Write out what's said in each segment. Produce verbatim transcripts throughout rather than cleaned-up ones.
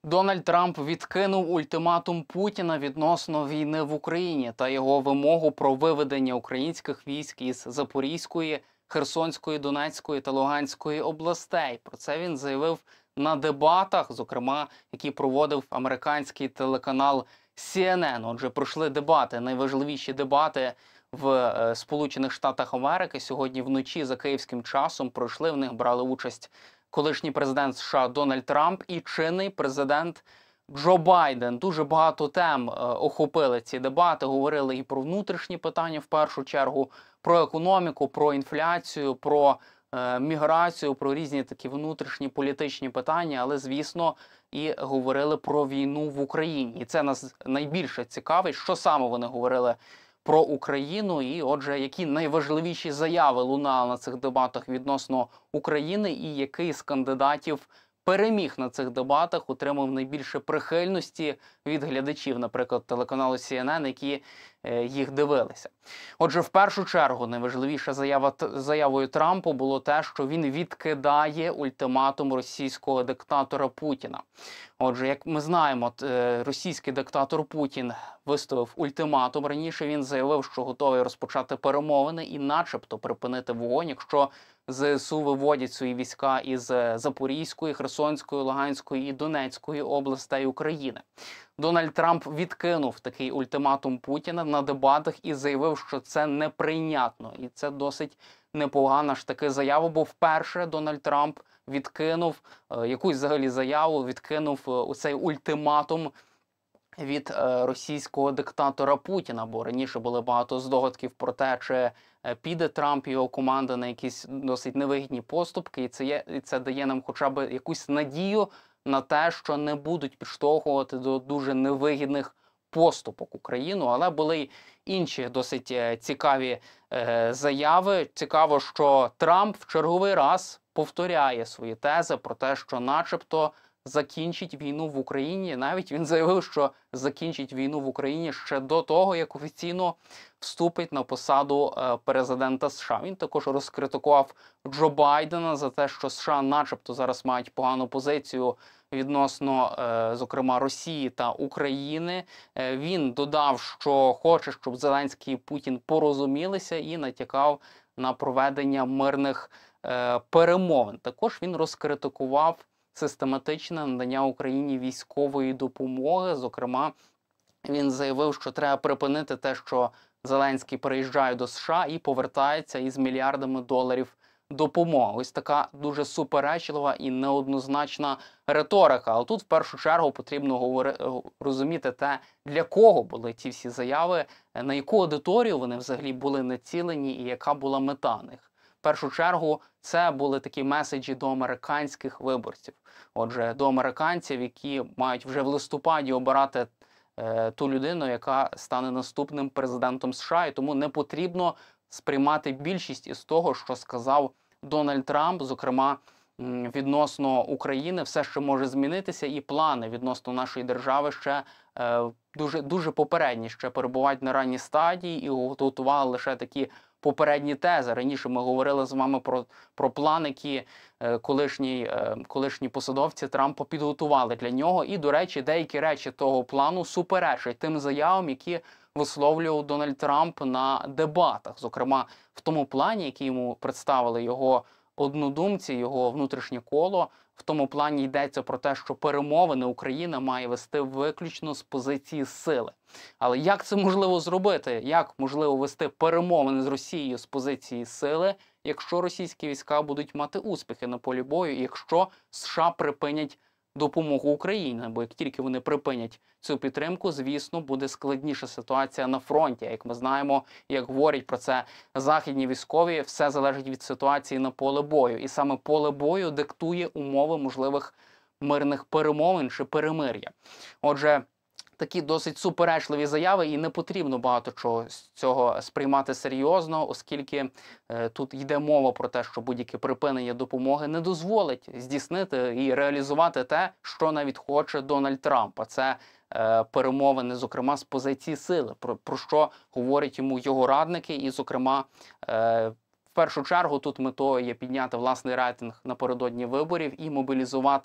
Дональд Трамп відкинув ультиматум Путіна відносно війни в Україні та його вимогу про виведення українських військ із Запорізької, Херсонської, Донецької та Луганської областей. Про це він заявив на дебатах, зокрема, які проводив американський телеканал Сі Ен Ен. Отже, пройшли дебати, найважливіші дебати в е, Сполучених Штатах Америки. Сьогодні вночі за київським часом пройшли, в них брали участь колишній президент США Дональд Трамп і чинний президент Джо Байден. Дуже багато тем е, охопили ці дебати, говорили і про внутрішні питання в першу чергу, про економіку, про інфляцію, про е, міграцію, про різні такі внутрішні політичні питання, але, звісно, і говорили про війну в Україні. І це нас найбільше цікавить, що саме вони говорили про Україну, і отже, які найважливіші заяви лунали на цих дебатах відносно України, і який з кандидатів переміг на цих дебатах, отримав найбільше прихильності від глядачів, наприклад, телеканалу Сі Ен Ен, які е, їх дивилися. Отже, в першу чергу, найважливіша заява, заявою Трампу було те, що він відкидає ультиматум російського диктатора Путіна. Отже, як ми знаємо, російський диктатор Путін виставив ультиматум. Раніше він заявив, що готовий розпочати перемовини і начебто припинити вогонь, якщо Зе Ес У виводять свої війська із Запорізької, Херсонської, Луганської і Донецької областей України. Дональд Трамп відкинув такий ультиматум Путіна на дебатах і заявив, що це неприйнятно. І це досить непогана ж таки заява, бо вперше Дональд Трамп відкинув е, якусь взагалі заяву, відкинув е, оцей ультиматум від е, російського диктатора Путіна, бо раніше було багато здогадків про те, чи е, піде Трамп і його команда на якісь досить невигідні поступки, і це, є, і це дає нам хоча б якусь надію на те, що не будуть підштовхувати до дуже невигідних поступок Україну, але були й інші досить е, цікаві е, заяви. Цікаво, що Трамп в черговий раз повторяє свої тези про те, що начебто закінчить війну в Україні. Навіть він заявив, що закінчить війну в Україні ще до того, як офіційно вступить на посаду е, президента США. Він також розкритикував Джо Байдена за те, що США начебто зараз мають погану позицію відносно, е, зокрема, Росії та України. Е, він додав, що хоче, щоб Зеленський і Путін порозумілися, і натякав на проведення мирних е, перемовин. Також він розкритикував систематичне надання Україні військової допомоги. Зокрема, він заявив, що треба припинити те, що Зеленський приїжджає до США і повертається із мільярдами доларів допомоги. Ось така дуже суперечлива і неоднозначна риторика. Але тут в першу чергу потрібно говорити, розуміти те, для кого були ці всі заяви, на яку аудиторію вони взагалі були націлені і яка була мета них. В першу чергу це були такі меседжі до американських виборців. Отже, до американців, які мають вже в листопаді обирати е, ту людину, яка стане наступним президентом США. І тому не потрібно сприймати більшість із того, що сказав Дональд Трамп, зокрема, відносно України. Все ще може змінитися, і плани відносно нашої держави ще е, дуже, дуже попередні, ще перебувають на ранній стадії і готували лише такі попередні тези. Раніше ми говорили з вами про, про план, які е, колишні, е, колишні посадовці Трампа підготували для нього. І, до речі, деякі речі того плану суперечать тим заявам, які висловлював Дональд Трамп на дебатах. Зокрема, в тому плані, який йому представили його однодумці, його внутрішнє коло, в тому плані йдеться про те, що перемовини Україна має вести виключно з позиції сили. Але як це можливо зробити? Як можливо вести перемовини з Росією з позиції сили, якщо російські війська будуть мати успіхи на полі бою, і якщо США припинять допомогу Україні? Бо як тільки вони припинять цю підтримку, звісно, буде складніша ситуація на фронті. Як ми знаємо, як говорять про це західні військові, все залежить від ситуації на поле бою. І саме поле бою диктує умови можливих мирних перемовин чи перемир'я. Отже, такі досить суперечливі заяви, і не потрібно багато чого з цього сприймати серйозно, оскільки е, тут йде мова про те, що будь-яке припинення допомоги не дозволить здійснити і реалізувати те, що навіть хоче Дональд Трамп. А це е, перемовини, зокрема, з позиції сили, про, про що говорять йому його радники, і, зокрема, е, в першу чергу тут метою є підняти власний рейтинг напередодні виборів і мобілізувати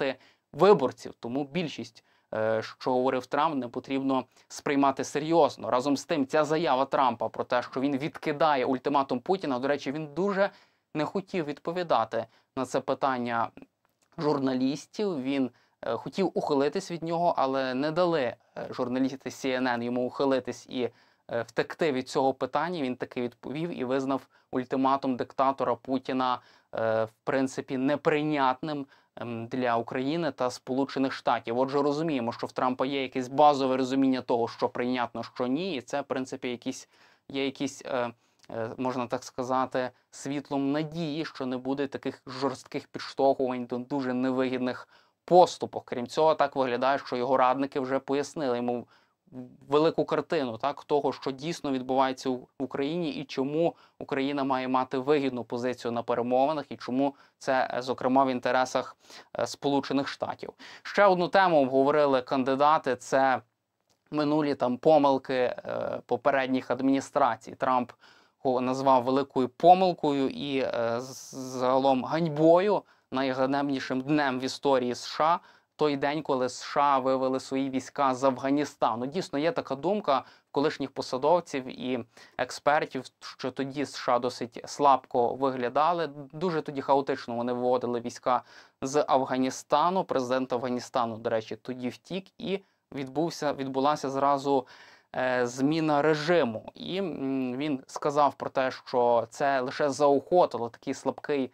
виборців. Тому більшість, що говорив Трамп, не потрібно сприймати серйозно. Разом з тим, ця заява Трампа про те, що він відкидає ультиматум Путіна, до речі, він дуже не хотів відповідати на це питання журналістів. Він е, хотів ухилитись від нього, але не дали журналісти Сі Ен Ен йому ухилитись і е, втекти від цього питання. Він таки відповів і визнав ультиматум диктатора Путіна е, в принципі неприйнятним для України та Сполучених Штатів. Отже, розуміємо, що в Трампа є якесь базове розуміння того, що прийнятно, що ні, і це, в принципі, якісь, є якісь, е, е, можна так сказати, світлом надії, що не буде таких жорстких підштовхувань до дуже невигідних поступок. Крім цього, так виглядає, що його радники вже пояснили йому велику картину, так, того, що дійсно відбувається в Україні і чому Україна має мати вигідну позицію на перемовинах і чому це, зокрема, в інтересах Сполучених Штатів. Ще одну тему обговорили кандидати – це минулі там помилки е, попередніх адміністрацій. Трамп його назвав великою помилкою і е, загалом ганьбою, найганебнішим днем в історії США, той день, коли США вивели свої війська з Афганістану. Дійсно, є така думка колишніх посадовців і експертів, що тоді США досить слабко виглядали. Дуже тоді хаотично вони виводили війська з Афганістану. Президент Афганістану, до речі, тоді втік і відбувся, відбулася зразу е, зміна режиму. І м, він сказав про те, що це лише заохотило такий слабкий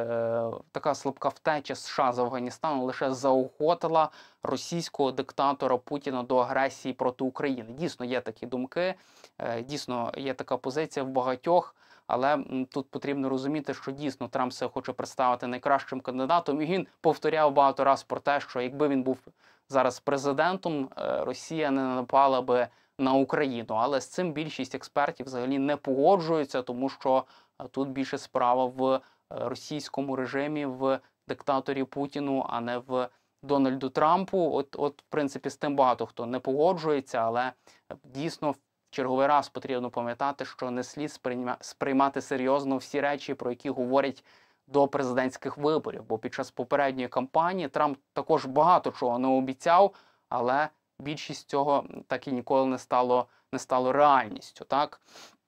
така слабка втеча США з Афганістану лише заохотила російського диктатора Путіна до агресії проти України. Дійсно, є такі думки, дійсно, є така позиція в багатьох, але тут потрібно розуміти, що дійсно Трамп себе хоче представити найкращим кандидатом, і він повторяв багато разів про те, що якби він був зараз президентом, Росія не напала би на Україну. Але з цим більшість експертів взагалі не погоджуються, тому що тут більше справа в російському режимі, в диктаторі Путіну, а не в Дональду Трампу. От, от, в принципі, з тим багато хто не погоджується, але дійсно в черговий раз потрібно пам'ятати, що не слід сприймати серйозно всі речі, про які говорять до президентських виборів. Бо під час попередньої кампанії Трамп також багато чого не обіцяв, але більшість цього так і ніколи не стало, не стало реальністю, так?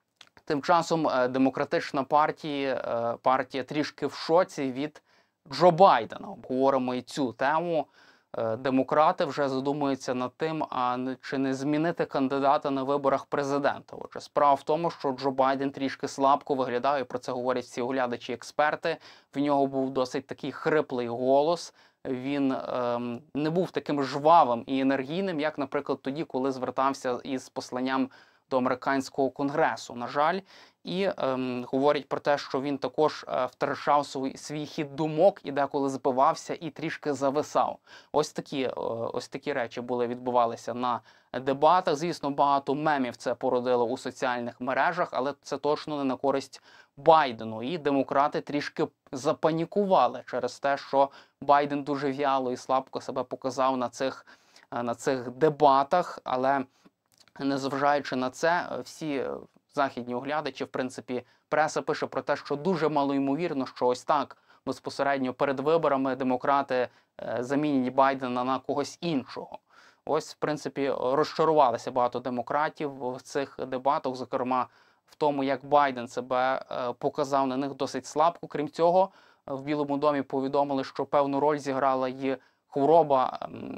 Тим часом демократична партія, партія трішки в шоці від Джо Байдена. Обговоримо і цю тему. Демократи вже задумуються над тим, а чи не змінити кандидата на виборах президента. Отже, справа в тому, що Джо Байден трішки слабко виглядає, і про це говорять всі оглядачі, експерти. В нього був досить такий хриплий голос. Він ем, не був таким жвавим і енергійним, як, наприклад, тоді, коли звертався із посланням до американського конгресу, на жаль, і ем, говорять про те, що він також е, втрачав свій, свій хід думок і деколи збивався і трішки зависав. Ось такі, е, ось такі речі були, відбувалися на дебатах. Звісно, багато мемів це породило у соціальних мережах, але це точно не на користь Байдену. І демократи трішки запанікували через те, що Байден дуже в'яло і слабко себе показав на цих, на цих дебатах, але незважаючи на це, всі західні оглядачі, в принципі, преса пише про те, що дуже малоймовірно, що ось так безпосередньо перед виборами демократи замінять Байдена на когось іншого. Ось, в принципі, розчарувалися багато демократів в цих дебатах, зокрема в тому, як Байден себе показав на них досить слабко. Крім цього, в Білому домі повідомили, що певну роль зіграла і хвороба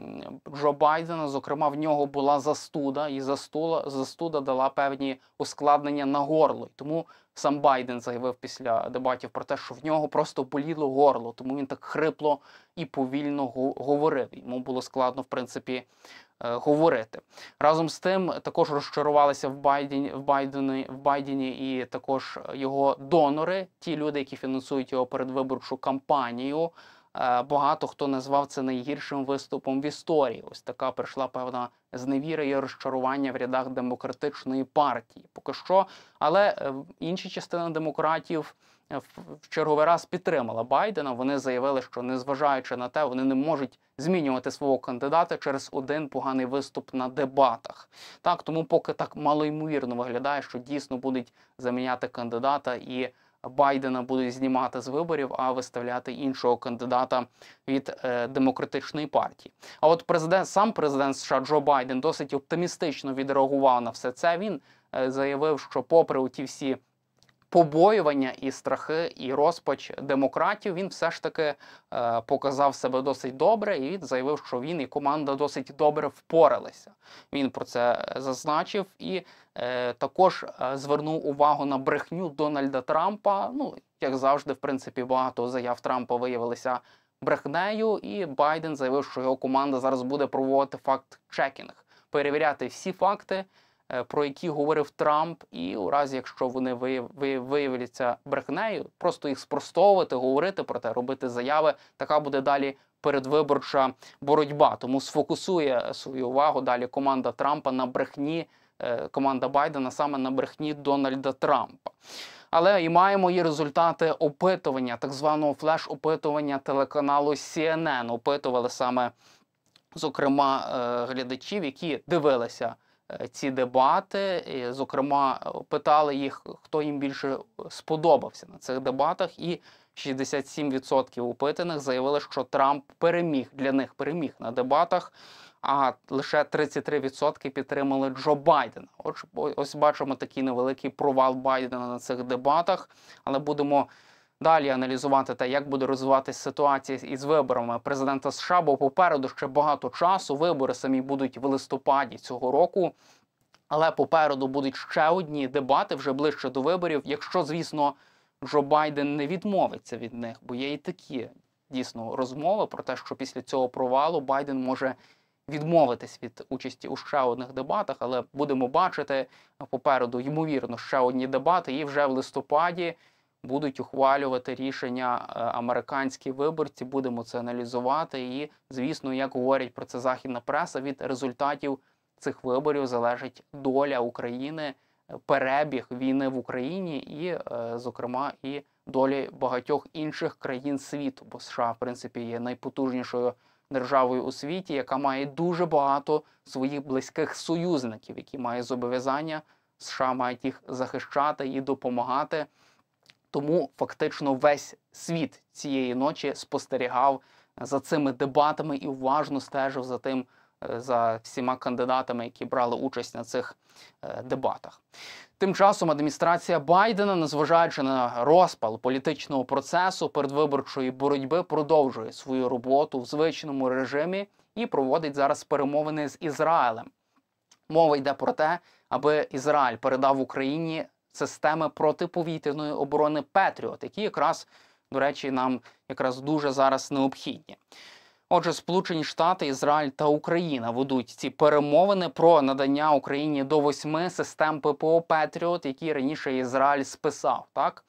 Джо Байдена, зокрема, в нього була застуда, і застуда, застуда дала певні ускладнення на горло. Тому сам Байден заявив після дебатів про те, що в нього просто боліло горло, тому він так хрипло і повільно говорив. Йому було складно, в принципі, говорити. Разом з тим, також розчарувалися в Байдені, в Байдені, в Байдені і також його донори, ті люди, які фінансують його передвиборчу кампанію. Багато хто назвав це найгіршим виступом в історії. Ось така прийшла певна зневіра і розчарування в рядах демократичної партії. Поки що, але інші частини демократів в черговий раз підтримала Байдена. Вони заявили, що незважаючи на те, вони не можуть змінювати свого кандидата через один поганий виступ на дебатах. Так, тому поки так малоймовірно виглядає, що дійсно будуть заміняти кандидата і Байдена будуть знімати з виборів, а виставляти іншого кандидата від е, демократичної партії. А от президент, сам президент США Джо Байден досить оптимістично відреагував на все це. Він е, заявив, що попри ті всі побоювання і страхи, і розпач демократів, він все ж таки е, показав себе досить добре, і він заявив, що він і команда досить добре впоралися. Він про це зазначив і е, також е, звернув увагу на брехню Дональда Трампа. Ну, як завжди, в принципі, багато заяв Трампа виявилися брехнею, і Байден заявив, що його команда зараз буде проводити факт-чекінг, перевіряти всі факти, про які говорив Трамп, і у разі, якщо вони виявляться брехнею, просто їх спростовувати, говорити про те, робити заяви. Така буде далі передвиборча боротьба. Тому сфокусує свою увагу далі команда Трампа на брехні, команда Байдена саме на брехні Дональда Трампа. Але і маємо і результати опитування, так званого флеш-опитування телеканалу Сі Ен Ен. Опитували саме, зокрема, глядачів, які дивилися ці дебати, і, зокрема, питали їх, хто їм більше сподобався на цих дебатах, і шістдесят сім відсотків опитаних заявили, що Трамп переміг, для них переміг на дебатах, а лише тридцять три відсотки підтримали Джо Байдена. Ось, ось бачимо такий невеликий провал Байдена на цих дебатах, але будемо далі аналізувати те, як буде розвиватися ситуація із виборами президента США, бо попереду ще багато часу, вибори самі будуть в листопаді цього року, але попереду будуть ще одні дебати вже ближче до виборів, якщо, звісно, Джо Байден не відмовиться від них, бо є і такі, дійсно, розмови про те, що після цього провалу Байден може відмовитись від участі у ще одних дебатах, але будемо бачити попереду, ймовірно, ще одні дебати, і вже в листопаді будуть ухвалювати рішення американські виборці, будемо це аналізувати. І, звісно, як говорять про це західна преса, від результатів цих виборів залежить доля України, перебіг війни в Україні і, зокрема, і долі багатьох інших країн світу. Бо США, в принципі, є найпотужнішою державою у світі, яка має дуже багато своїх близьких союзників, які мають зобов'язання, США мають їх захищати і допомагати. Тому фактично весь світ цієї ночі спостерігав за цими дебатами і уважно стежив за тим, за всіма кандидатами, які брали участь на цих дебатах. Тим часом адміністрація Байдена, незважаючи на розпал політичного процесу передвиборчої боротьби, продовжує свою роботу в звичному режимі і проводить зараз перемовини з Ізраїлем. Мова йде про те, аби Ізраїль передав Україні системи протиповітряної оборони Петріот, які якраз, до речі, нам якраз дуже зараз необхідні. Отже, Сполучені Штати, Ізраїль та Україна ведуть ці перемовини про надання Україні до восьми систем Пе Пе О Петріот, які раніше Ізраїль списав, так?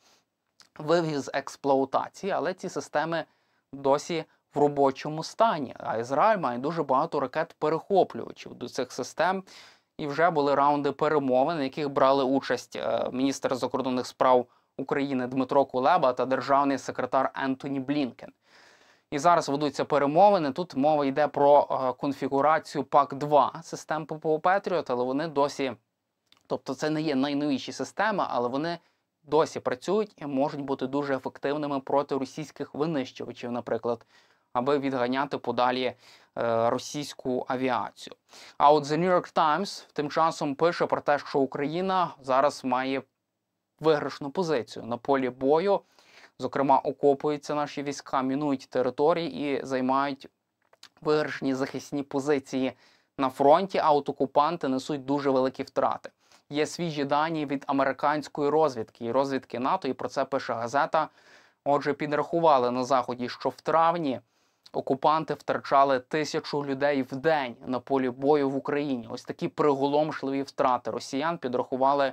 Вивів з експлуатації, але ці системи досі в робочому стані. А Ізраїль має дуже багато ракет-перехоплювачів до цих систем. І вже були раунди перемовин, на яких брали участь міністр закордонних справ України Дмитро Кулеба та державний секретар Ентоні Блінкен. І зараз ведуться перемовини. Тут мова йде про конфігурацію Пак два систем Пе Пе О Петріот, але вони досі, тобто це не є найновіші системи, але вони досі працюють і можуть бути дуже ефективними проти російських винищувачів, наприклад, аби відганяти подалі е, російську авіацію. А от The New York Times тим часом пише про те, що Україна зараз має виграшну позицію на полі бою. Зокрема, окопуються наші війська, мінують території і займають виграшні захисні позиції на фронті, а от окупанти несуть дуже великі втрати. Є свіжі дані від американської розвідки і розвідки НАТО, і про це пише газета. Отже, підрахували на Заході, що в травні окупанти втрачали тисячу людей в день на полі бою в Україні. Ось такі приголомшливі втрати росіян підрахували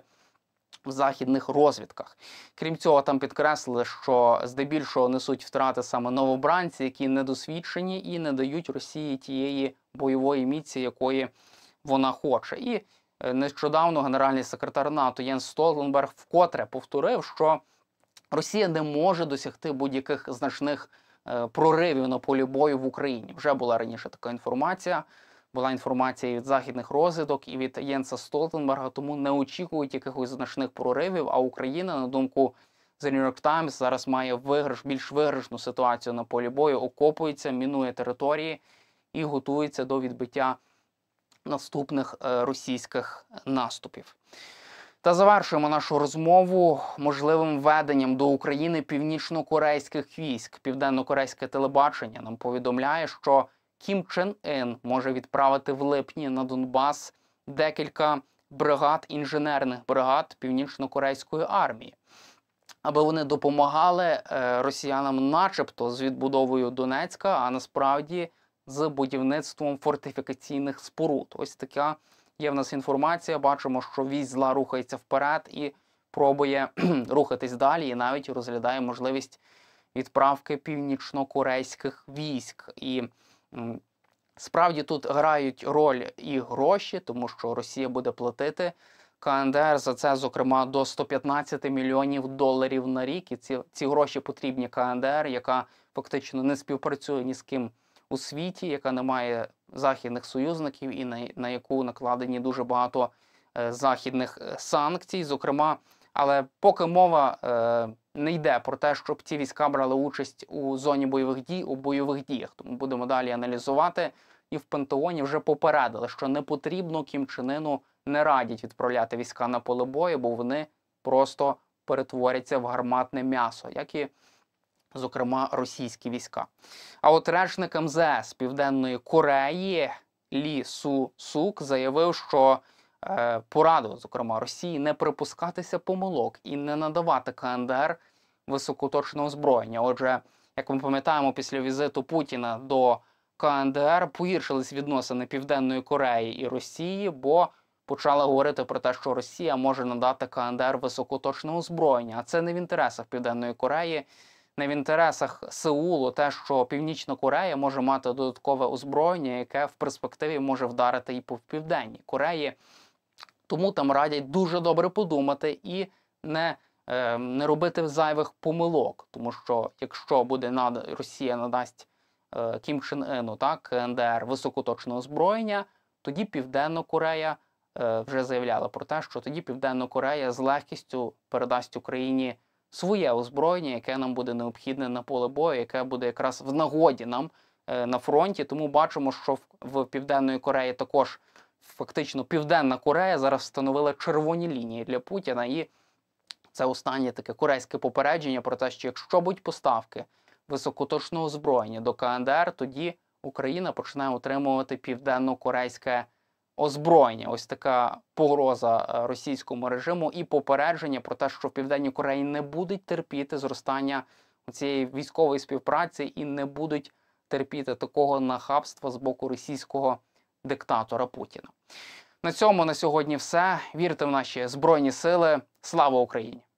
в західних розвідках. Крім цього, там підкреслили, що здебільшого несуть втрати саме новобранці, які недосвідчені і не дають Росії тієї бойової міці, якої вона хоче. І нещодавно генеральний секретар НАТО Єнс Столтенберг вкотре повторив, що Росія не може досягти будь-яких значних е, проривів на полі бою в Україні. Вже була раніше така інформація. Була інформація від західних розвідок і від Єнса Столтенберга, тому не очікують якихось значних проривів, а Україна, на думку The New York Times зараз має виграш, більш виграшну ситуацію на полі бою, окопується, мінує території і готується до відбиття наступних е, російських наступів. Та завершуємо нашу розмову можливим введенням до України північно-корейських військ. Південно-корейське телебачення нам повідомляє, що Кім Чен Ін може відправити в липні на Донбас декілька бригад, інженерних бригад північно-корейської армії, аби вони допомагали е, росіянам начебто з відбудовою Донецька, а насправді з будівництвом фортифікаційних споруд. Ось така є в нас інформація. Бачимо, що військ зла рухається вперед і пробує рухатись далі, і навіть розглядає можливість відправки північно-корейських військ. І м, справді тут грають роль і гроші, тому що Росія буде платити Ка Ен Де Ер за це, зокрема, до сто п'ятнадцять мільйонів доларів на рік. І ці, ці гроші потрібні Ка Ен Де Ер, яка фактично не співпрацює ні з ким у світі, яка не має західних союзників і на, на яку накладені дуже багато е, західних санкцій, зокрема. Але поки мова е, не йде про те, щоб ці війська брали участь у зоні бойових дій, у бойових діях. Тому будемо далі аналізувати. І в Пентагоні вже попередили, що не потрібно Кім Чен Іну, не радять відправляти війська на поле бою, бо вони просто перетворяться в гарматне м'ясо, як і, зокрема, російські війська. А от речник Ем Зе Ес Південної Кореї Лі Су Сук заявив, що е, порадив, зокрема, Росії не припускатися помилок і не надавати Ка Ен Де Ер високоточного озброєння. Отже, як ми пам'ятаємо, після візиту Путіна до Ка Ен Де Ер погіршились відносини Південної Кореї і Росії, бо почали говорити про те, що Росія може надати Ка Ен Де Ер високоточне озброєння. А це не в інтересах Південної Кореї, не в інтересах Сеулу те, що Північна Корея може мати додаткове озброєння, яке в перспективі може вдарити і по Південній Кореї. Тому там радять дуже добре подумати і не, е, не робити зайвих помилок. Тому що якщо буде над... Росія надасть е, Кім Чен Іну, так, Ка Ен Де Ер високоточне озброєння, тоді Південна Корея е, вже заявляла про те, що тоді Південна Корея з легкістю передасть Україні своє озброєння, яке нам буде необхідне на поле бою, яке буде якраз в нагоді нам е, на фронті. Тому бачимо, що в, в Південної Кореї також фактично Південна Корея зараз встановила червоні лінії для Путіна. І це останнє таке корейське попередження про те, що якщо будуть поставки високоточного озброєння до Ка Ен Де Ер, тоді Україна почне отримувати південно-корейське озброєння. Ось така погроза російському режиму і попередження про те, що в Південній Кореї не будуть терпіти зростання цієї військової співпраці і не будуть терпіти такого нахабства з боку російського диктатора Путіна. На цьому на сьогодні все. Вірте в наші Збройні Сили. Слава Україні!